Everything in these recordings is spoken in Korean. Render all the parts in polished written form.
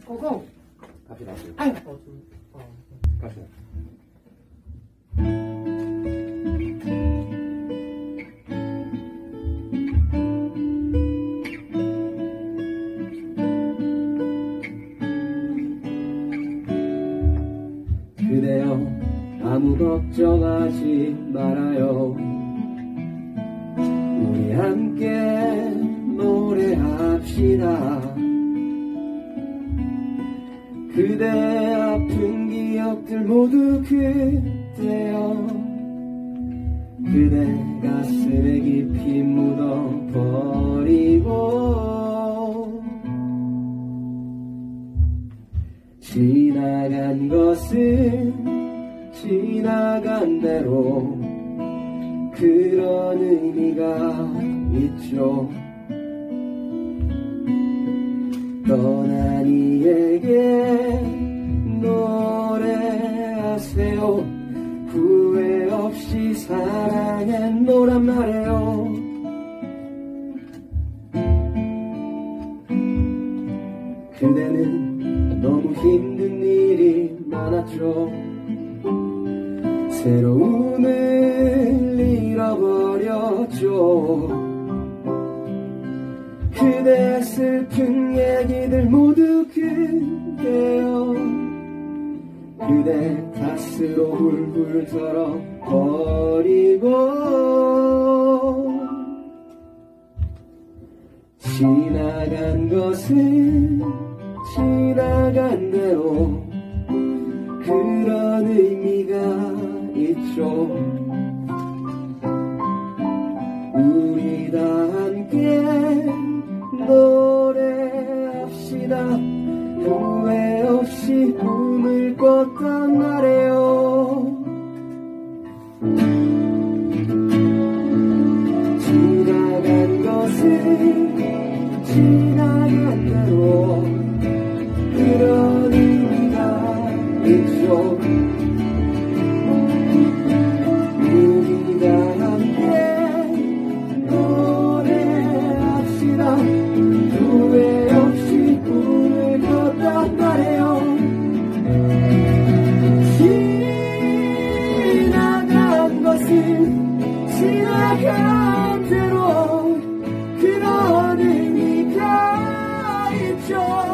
고고. 갑시다. 아유. 갑시다. 그대여 아무 걱정하지 말아요. 우리 함께 노래합시다. 그대 아픈 기억들 모두 그대여 그대 가슴에 깊이 묻어버리고 지나간 것은 지나간 대로 그런 의미가 있죠. 떠난 이에게 노래하세요. 후회 없이 사랑했노란 말이에요. 그대는 너무 힘든 일이 많았죠. 새로움을 잃어버렸죠. 그대 슬픈 얘기들 모두 그대여 그대 탓으로 훌훌 털어버리고 지나간 것은 지나간 대로 그런 의미가 있죠. 우리 다 함께 노래합시다. 후회 없이 꿈을 꿨단 말이에요. 지나간 것은 지나간 대로 그런 의미가 있죠. 우리 다 함께 노래합시다. 후회 없이 꿈을 꿨단 말이에요. 지나간 것은 지나간 대로 그런 의미가 있죠.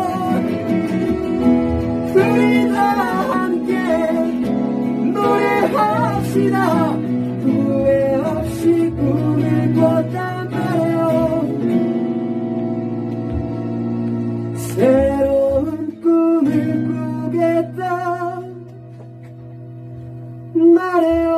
우리 다 함께 노래합시다. 후회 없이 꿈을 꿨단 말이에요. 새로운 꿈을 꾸겠다 말해요.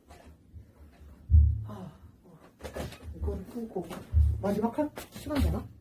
이거를 끊고 마지막 할 시간 되나?